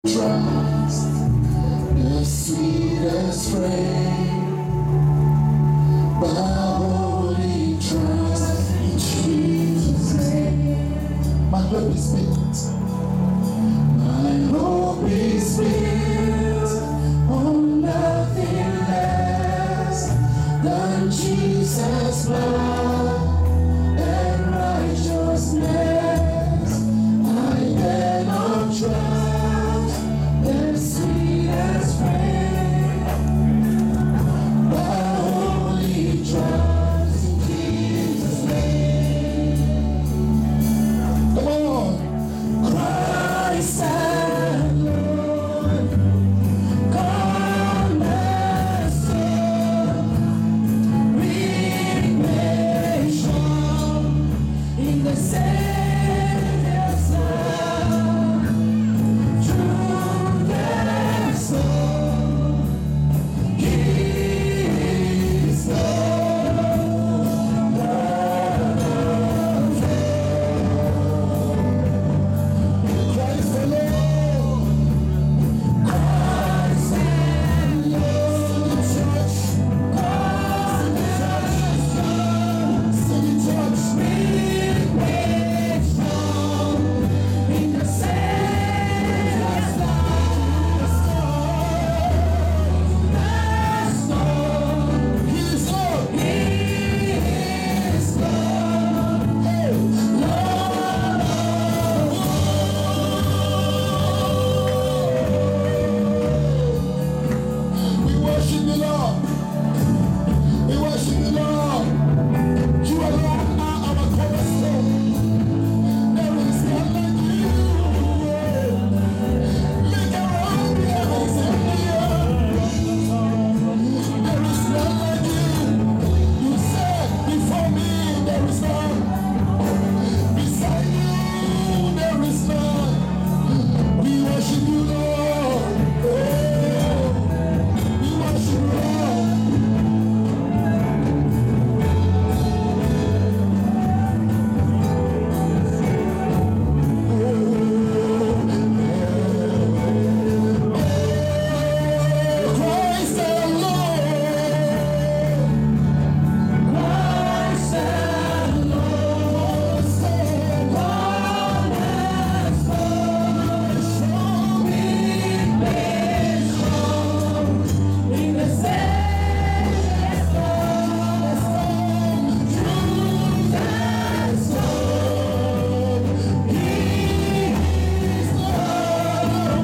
Trust the sweetest frame, but holy trust in Jesus' name. My hope is built. My hope is built on nothing less than Jesus' blood and righteousness. I cannot trust the sweetest frame, but only trust in Jesus' name. Come on, Christ and Lord, cornerstone, redemption in the Savior's love, truth and soul, He is Lord, Christ the Lord, Christ and Lord, sing church, redemption in the Savior's love, He is Lord, He is Lord, hey, Lord we worship the Lord. We worship the Lord. You alone are our cornerstone. There is none like you. Make around the heavens and the earth. There is none like you. You said, before me there is none. Beside you there is none. We worship you, Lord. Oh, we worship you, Lord. Christ the Lord, Christ the Lord, show me redemption in the Savior's love, truth and soul, He is Lord,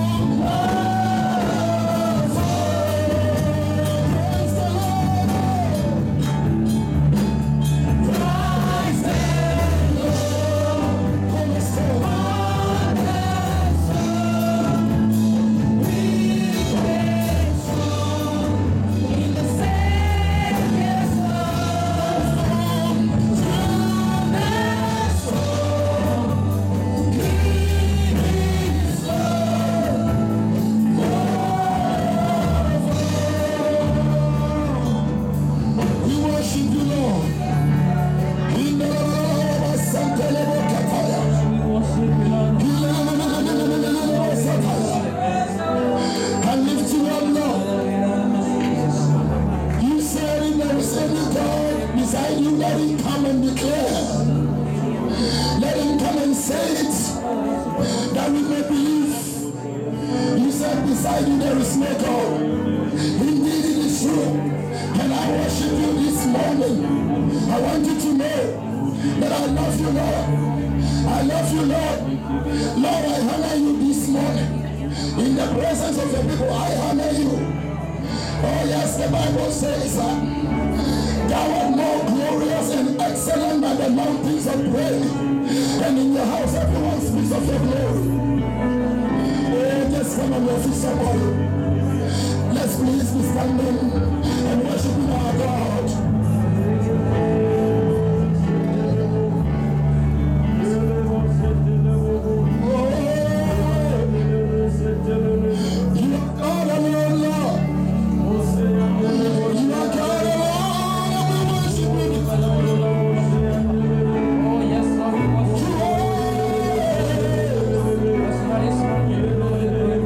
Christ the Lord, Christ the Lord, cornerstone, redemption in the Savior's love, truth and soul, He is Lord. We worship you, Lord. In the I lift you up, Lord. You said if there is any God beside you, let him come and declare. Let him come and say it, that we may believe. You said beside you there is no God. Indeed it is true. And I worship you this morning. I want you to know that I love you, Lord. I love you, Lord. Lord, I honor you this morning. In the presence of the people, I honor you. Oh yes, the Bible says thou art more glorious and excellent than the mountains of praise. And in your house, everyone speaks of your glory. Oh, just come on your feet, somebody. Let's please be standing and worshiping our God. You are God alone, Lord. You are God alone, and we worship you. Oh, yes, Lord, we worship you.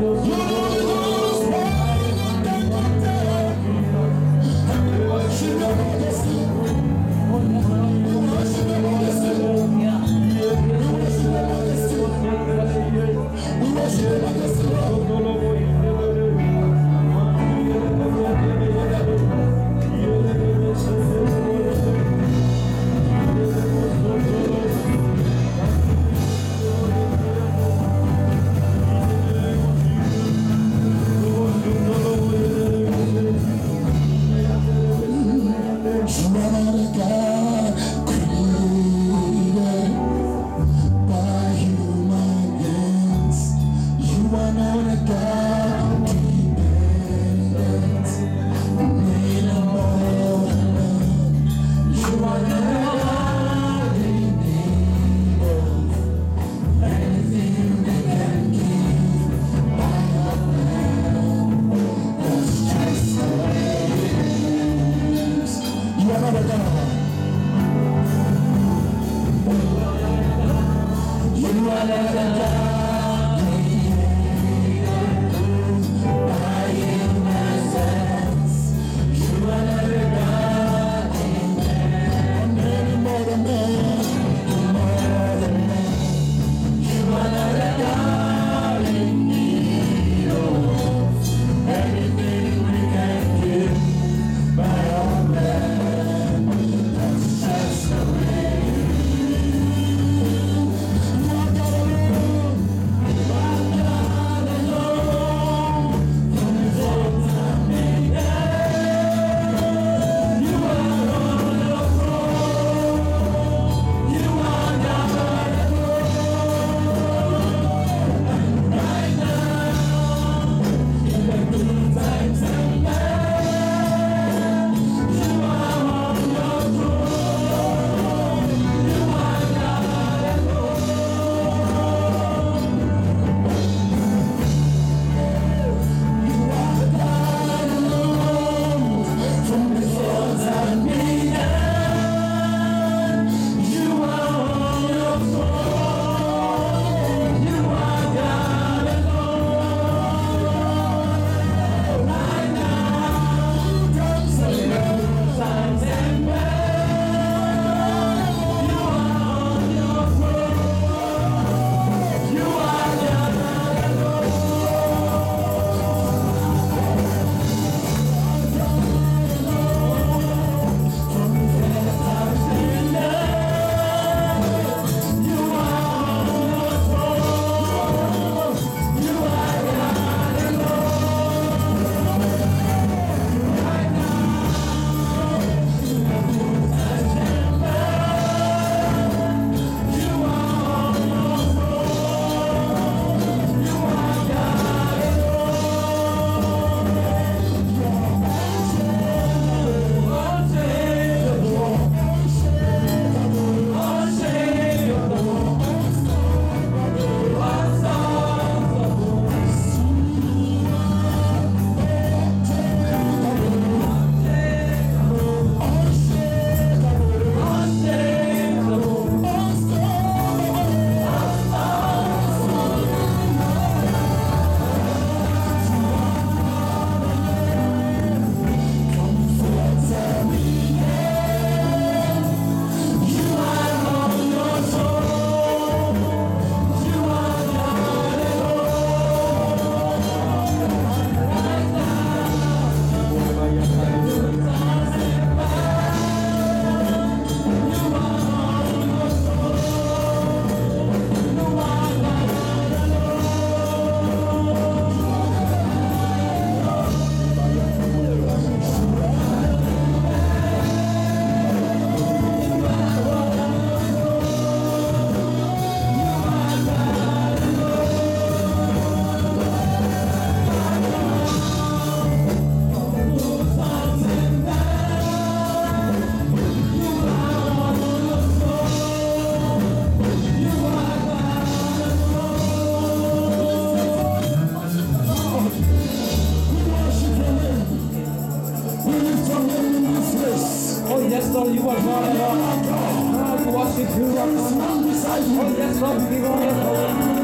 Lord, you are God. God, you worship you, Lord. Oh, yes, Lord, we give all the glory.